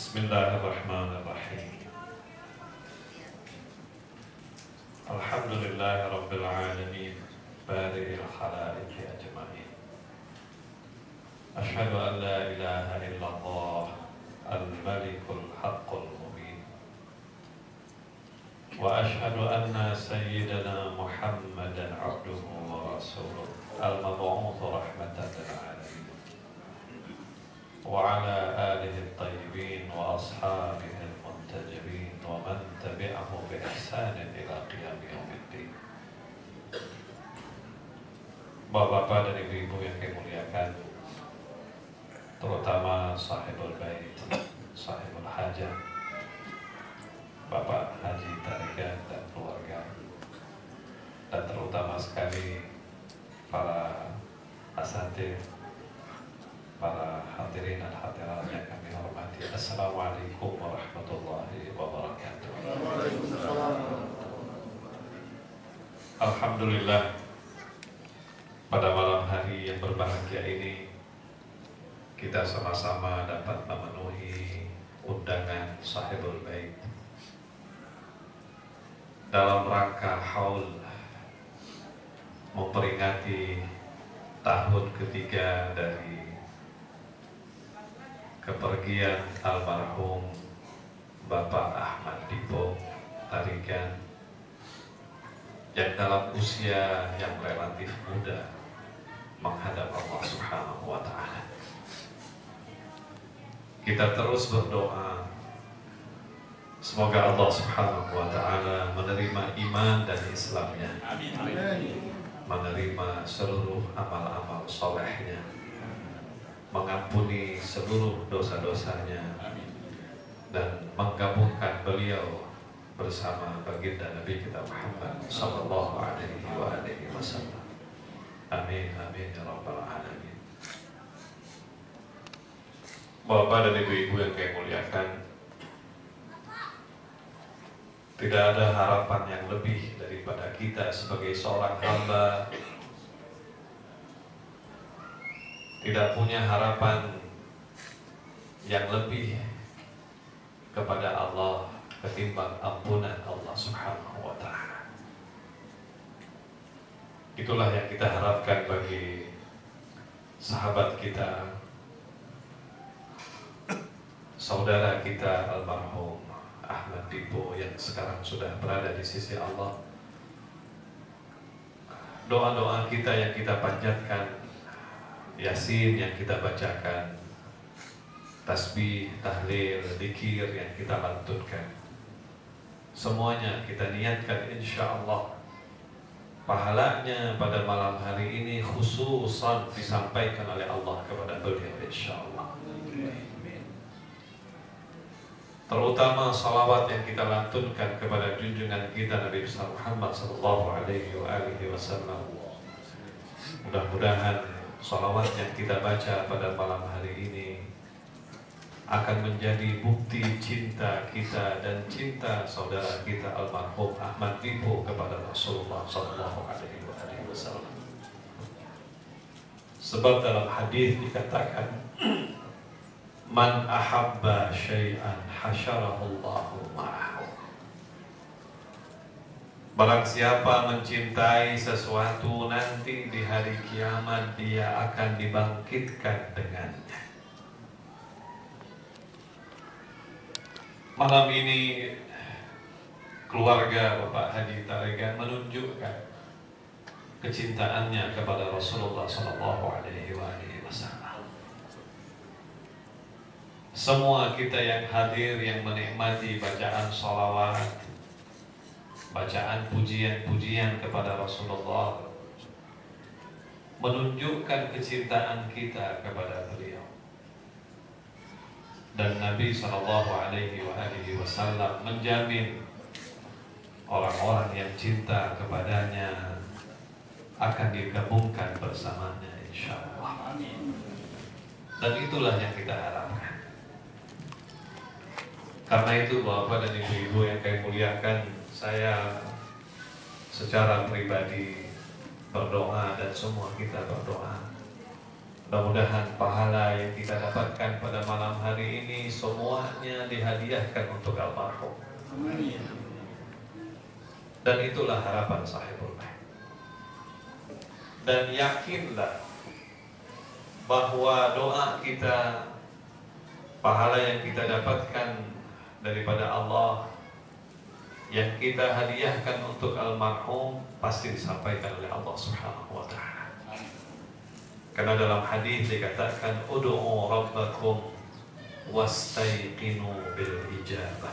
Bismillahirrahmanirrahim. Alhamdulillahi rabbil alamin, bari'il khalaiqi ajma'in. Asyhadu an la ilaha illallah, al-malikul haqqul mubin. Wa asyhadu anna sayyidana Muhammadan abduhu wa rasuluh, al-mab'uts rahmatan lil alamin. Wa ala alihi at-tayyibin wa ashabihi al-muntajibin wa man tabi'ahu bi ihsanin ila qiyam yaumiddin. Bapak-bapak dan ibu-ibu yang kami muliakan, terutama sahibul bait, sahibul hajah, Bapak Haji Tarigan dan keluarga, dan terutama sekali para asatidz, para hadirin dan hadirat yang kami hormati. Assalamualaikum warahmatullahi wabarakatuh. Alhamdulillah, pada malam hari yang berbahagia ini kita sama-sama dapat memenuhi undangan sahibul bait dalam rangka haul memperingati tahun ketiga dari kepergian almarhum Bapak Ahmad Dipo Tarigan yang dalam usia yang relatif muda menghadap Allah Subhanahu wa Ta'ala. Kita terus berdoa semoga Allah Subhanahu wa Ta'ala menerima iman dan Islamnya, menerima seluruh amal-amal solehnya, mengampuni seluruh dosa-dosanya, dan menggabungkan beliau bersama baginda Nabi kita Muhammad sallallahu alaihi wasallam. Amin amin ya rabbal alamin. Bapak dan ibu-ibu yang kami muliakan, tidak ada harapan yang lebih daripada kita sebagai seorang hamba tidak punya harapan yang lebih kepada Allah ketimbang ampunan Allah Subhanahu wa Ta'ala. Itulah yang kita harapkan bagi sahabat kita, saudara kita almarhum Ahmad Dipo yang sekarang sudah berada di sisi Allah. Doa-doa kita yang kita panjatkan, Yasin yang kita bacakan, tasbih, tahlil, dzikir yang kita lantunkan, semuanya kita niatkan insya Allah pahalanya pada malam hari ini khususan disampaikan oleh Allah kepada beliau insya Allah. Terutama salawat yang kita lantunkan kepada junjungan kita Nabi Muhammad sallallahu alaihi wasallam. Mudah-mudahan salawat yang kita baca pada malam hari ini akan menjadi bukti cinta kita dan cinta saudara kita almarhum Ahmad Dipo kepada Rasulullah sallallahu alaihi wasallam. Sebab dalam hadis dikatakan, man ahabba syai'an hasyarahullahu ma'ahu. Barang siapa mencintai sesuatu, nanti di hari kiamat dia akan dibangkitkan dengannya. Malam ini keluarga Bapak Haji Tarigan menunjukkan kecintaannya kepada Rasulullah sallallahu alaihi wasallam. Semua kita yang hadir yang menikmati bacaan sholawat, bacaan pujian-pujian kepada Rasulullah menunjukkan kecintaan kita kepada beliau. Dan Nabi sallallahu alaihi wasallam menjamin orang-orang yang cinta kepadanya akan digabungkan bersamanya insyaallah. Dan itulah yang kita harapkan. Karena itu Bapak dan Ibu-ibu yang kami muliakan, saya secara pribadi berdoa dan semua kita berdoa Mudah-mudahan pahala yang kita dapatkan pada malam hari ini semuanya dihadiahkan untuk almarhum. Dan itulah harapan Sahibul Bait. Dan yakinlah bahwa doa kita, pahala yang kita dapatkan daripada Allah, yang kita hadiahkan untuk almarhum, pasti disampaikan oleh Allah Subhanahu wa Ta'ala. Karena dalam hadis dikatakan, ud'u rabbakum wastaiqinu bil ijabah.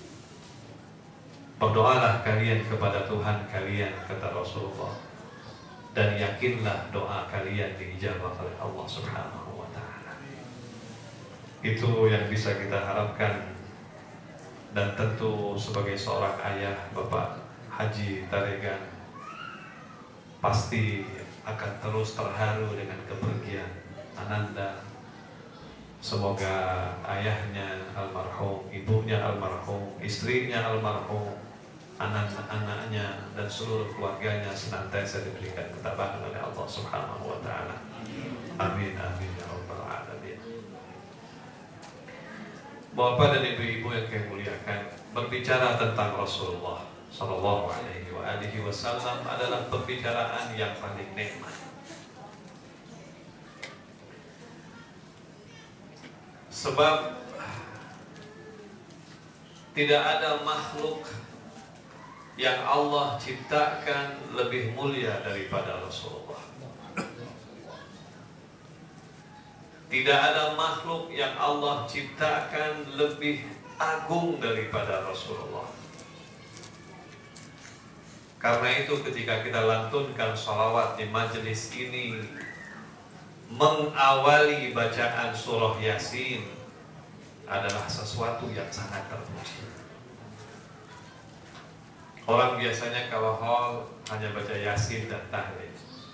Berdoalah kalian kepada Tuhan kalian, kata Rasulullah, dan yakinlah doa kalian diijabah oleh Allah Subhanahu wa Ta'ala. Itu yang bisa kita harapkan. Dan tentu sebagai seorang ayah, Bapak Haji Taregan pasti akan terus terharu dengan kepergian Ananda. Semoga ayahnya almarhum, ibunya almarhum, istrinya almarhum, anak-anaknya dan seluruh keluarganya senantiasa diberikan ketabahan oleh Allah Subhanahu wa Ta'ala. Amin amin ya rabbal alamin. Bapak dan ibu-ibu yang kami muliakan, berbicara tentang Rasulullah Sallallahu Alaihi Wasallam adalah pembicaraan yang paling nikmat. Sebab tidak ada makhluk yang Allah ciptakan lebih mulia daripada Rasulullah. Tidak ada makhluk yang Allah ciptakan lebih agung daripada Rasulullah. Karena itu ketika kita lantunkan sholawat di majelis ini, mengawali bacaan surah Yasin adalah sesuatu yang sangat terpuji. Orang biasanya kalau hall hanya baca Yasin dan tahlil.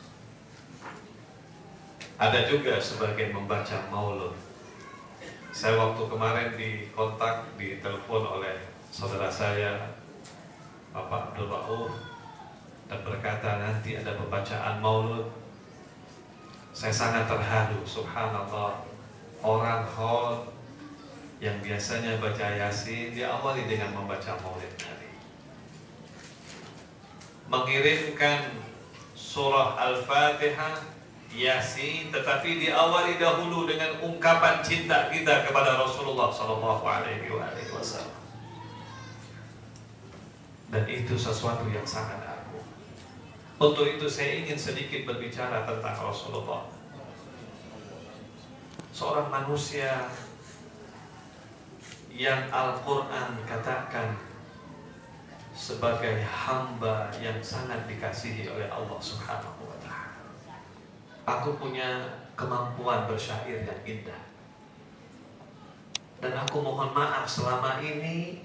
Ada juga sebagian membaca maulud. Saya waktu kemarin ditelepon oleh saudara saya, Bapak Abdul Rauf, dan berkata nanti ada pembacaan maulud. Saya sangat terharu, subhanallah. Orang hall yang biasanya baca Yasin diawali dengan membaca maulid Nabi. Mengirimkan surah Al-Fatihah, Yasin, tetapi diawali dahulu dengan ungkapan cinta kita kepada Rasulullah Sallallahu Alaihi Wasallam. Dan itu sesuatu yang sangat agung. Untuk itu saya ingin sedikit berbicara tentang Rasulullah. Seorang manusia yang Al-Quran katakan sebagai hamba yang sangat dikasihi oleh Allah Subhanahu wa Ta'ala. Aku punya kemampuan bersyair yang indah, dan aku mohon maaf selama ini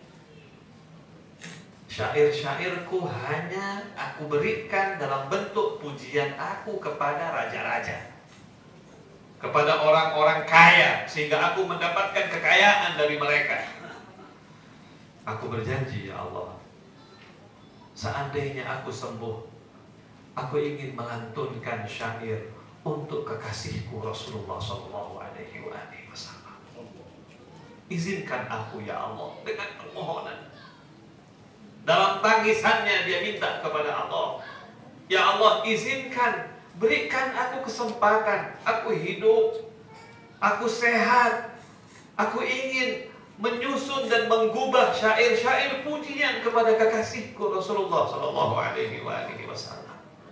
syair-syairku hanya aku berikan dalam bentuk pujian aku kepada raja-raja, kepada orang-orang kaya, sehingga aku mendapatkan kekayaan dari mereka. Aku berjanji, ya Allah, seandainya aku sembuh, aku ingin melantunkan syair untuk kekasihku Rasulullah Sallallahu Alaihi Wasallam. Izinkan aku, ya Allah, dengan permohonan. Dalam tangisannya dia minta kepada Allah, ya Allah, izinkan, berikan aku kesempatan. Aku hidup, aku sehat, aku ingin menyusun dan menggubah syair-syair pujian kepada kekasihku Rasulullah Sallallahu Alaihi Wasallam.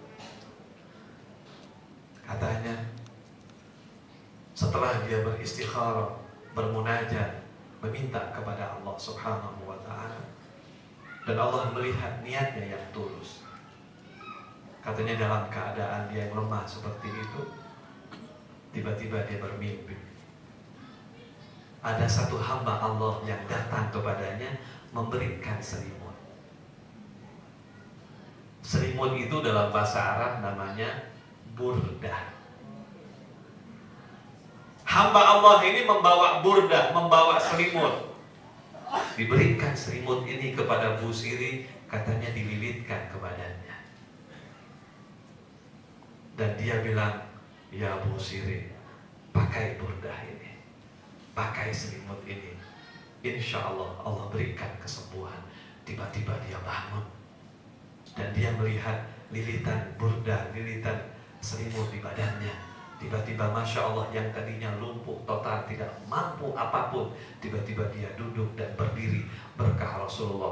Katanya, setelah dia beristikharah, bermunajat, meminta kepada Allah Subhanahu wa Ta'ala, dan Allah melihat niatnya yang tulus. Katanya dalam keadaan dia yang lemah seperti itu, tiba-tiba dia bermimpi. Ada satu hamba Allah yang datang kepadanya memberikan selimut. Selimut itu dalam bahasa Arab namanya burdah. Hamba Allah ini membawa burdah, membawa selimut. Diberikan selimut ini kepada Busiri, katanya dililitkan kepadanya. Dan dia bilang, ya Busiri, pakai burdah ini, pakai selimut ini. Insya Allah Allah berikan kesembuhan. Tiba-tiba dia bangun dan dia melihat lilitan burdah, lilitan selimut di badannya. Tiba-tiba Masya Allah, yang tadinya lumpuh total, tidak mampu apapun, tiba-tiba dia duduk dan berdiri berkah Rasulullah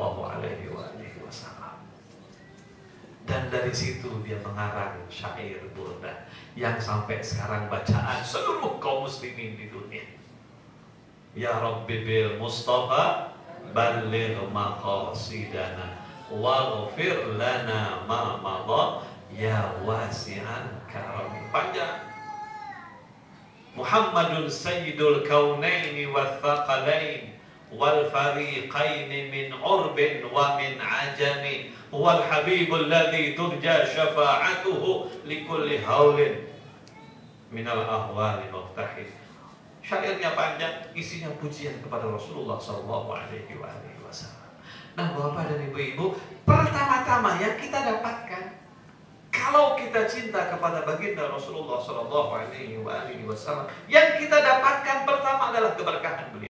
SAW. Dan dari situ dia mengarang syair burdah yang sampai sekarang bacaan seluruh kaum muslimin di dunia. Ya Rabbi bil Mustafa balligh maqasidana waghfir lana ma madha ya wasi'an karami. Panjang. Muhammadun sayyidul kaunaini wathaqalain wal fariqain min urbin wa min ajami wal habibul ladzi turja syafa'atuhu likulli haulin minal ahwali muftahid. Syairnya panjang, isinya pujian kepada Rasulullah SAW. Nah, Bapak dan Ibu-ibu, pertama-tama yang kita dapatkan, kalau kita cinta kepada baginda Rasulullah SAW, yang kita dapatkan pertama adalah keberkahan beliau.